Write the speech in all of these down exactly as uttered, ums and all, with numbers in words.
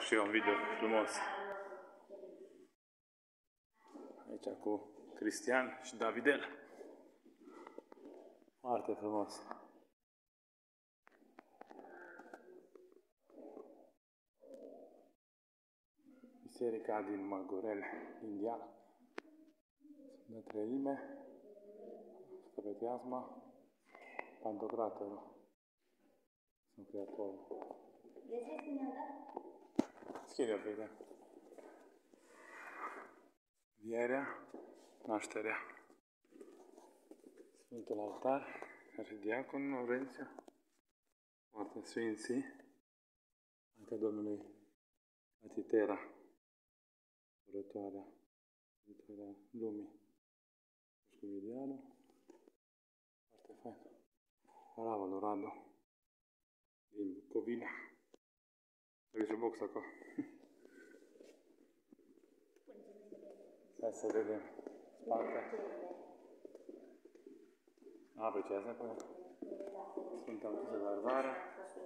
și eu un video frumos. Aici cu Cristian și Davidel. Foarte frumos. Biserica din Măgurele, Indiana. De treime. Stă pe teasma. Pantocratorul. Sunt creatorul. Schide-o pe ea. Vierea, nașterea. Sfântul altar, arhidiacon Laurențiu, Moartea Sfinții, Maica Domnului Atitera, Urătoarea, Urătoarea Lumii, Pușcuvidianul, foarte fain. Arava lui Radu, din Bucovina. Trebuie box acolo. Hai să vedem spate. A, pe ce asta până? Sfânta Măriță Varvara.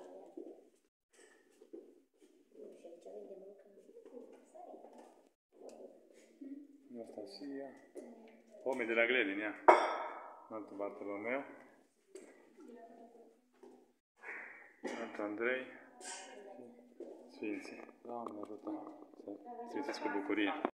Anastasia. Pome de la Gledin, ia. Sfântul Bartolomeu. Sfântul Andrei. Sfinții. Doamne ajută să sfințiți cu bucurie.